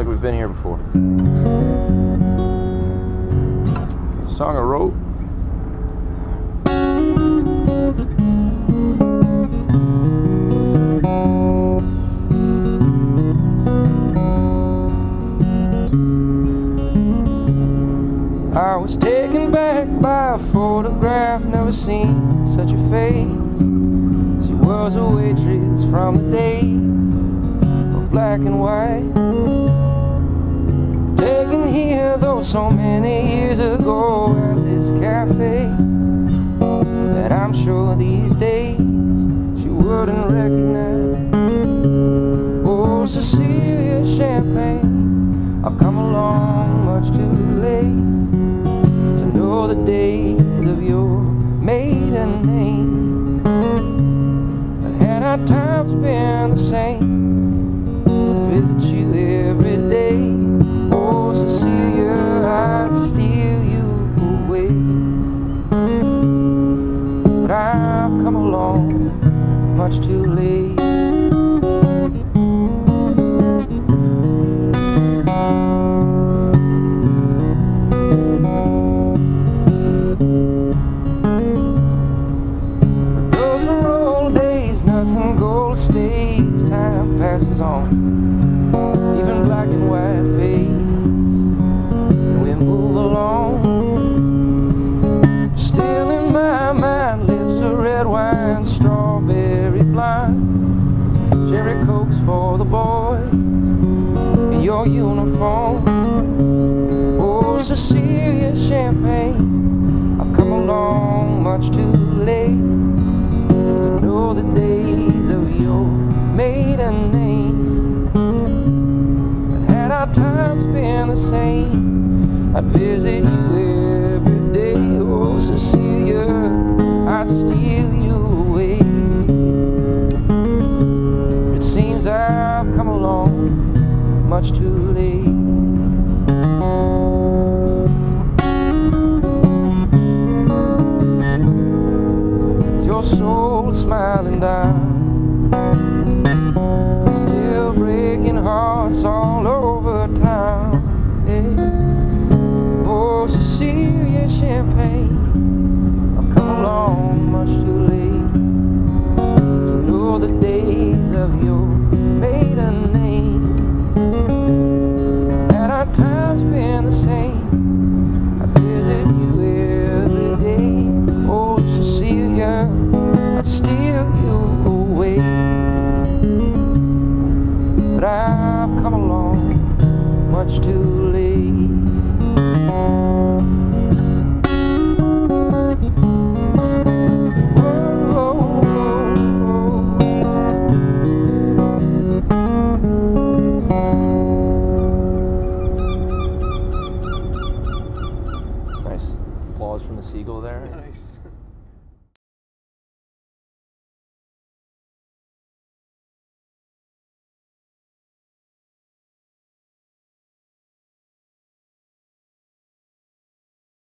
we've been here before. A song I wrote. I was taken back by a photograph, never seen such a face. She was a waitress from the days of black and white, taken here though so many years ago at this cafe, that I'm sure these days she wouldn't recognize. Oh, Cecilia Champagne, I've come along much too late to know the days of your maiden name. But had our times been the same, I'd visit you every day. Oh, Cecilia, I'd steal you away. But I've come along much too late. Stays, time passes on, even black and white fades, and we move along. Still in my mind lives a red wine, strawberry blind, cherry cokes for the boys in your uniform. Oh, Cecilia Champagne, I've come along much too late to know the days of your maiden name. But had our times been the same, I'd visit you every day. Oh, Cecilia, I'd steal you away. It seems I've come along much too late. Your soul smiling down, still breaking hearts all over town. Yeah. Oh, Cecilia Champagne, I've come along much too late to know the days of your maiden name. Had our times been the same, I'd visit you every day. Oh, Cecilia, I'd steal you away. But I've come along much too late. Nice applause from the seagull there. Nice.